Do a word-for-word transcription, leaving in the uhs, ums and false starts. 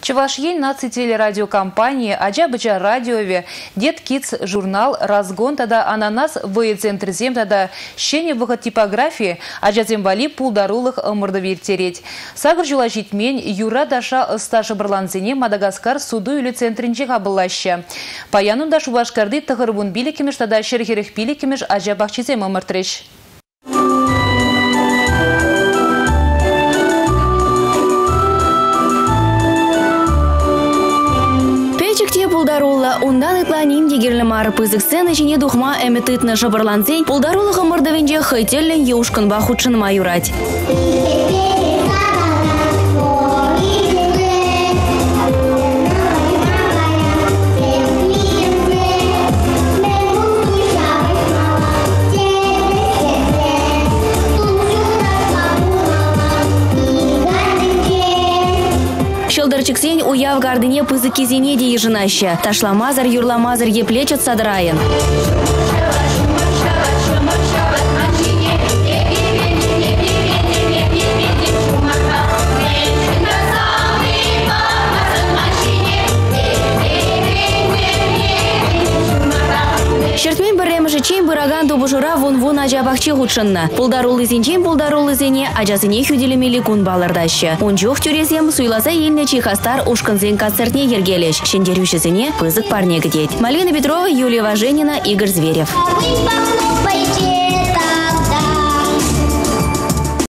Чувашье наци телерадиокомпании Аджабыча радиове Дед Китс журнал разгон тада ананас в центрзем тада щене выход типографии Аджазем вали пулдарулых мордовир тереть. Сагр жула житмень юра даша сташа барланзине Мадагаскар суду или центринче кабылаща. Паянунда шубашкарды тахырбун биликимеш тада шерхерих биликимеш Аджабахчизем омыртреш. Пулдарула ундан ипланим дегерлі мары пызык сцена жіне духма әмітітні жабырланзен пулдарулығы мырдавенже хайтеллен еушкін бахучын майурать. Шелдерчиксен уяв гардыне пызыки зене де ежинаща. Ташламазар, юрламазар еплечет садрайын. Шертмен бірреміші чен бұраган добушыра вон-вон ажабақчы ғучынна. Пулдарулы зенчен пулдарулы зене ажазыне хүделемелі күн балырдашы. Он жоқ түрезем суйласа еліне чихастар ушкынзен концертне ергелеш. Шендерюшізіне пызык парне гдеть. Малина Петрова, Юлия Важенина, Игорь Зверев.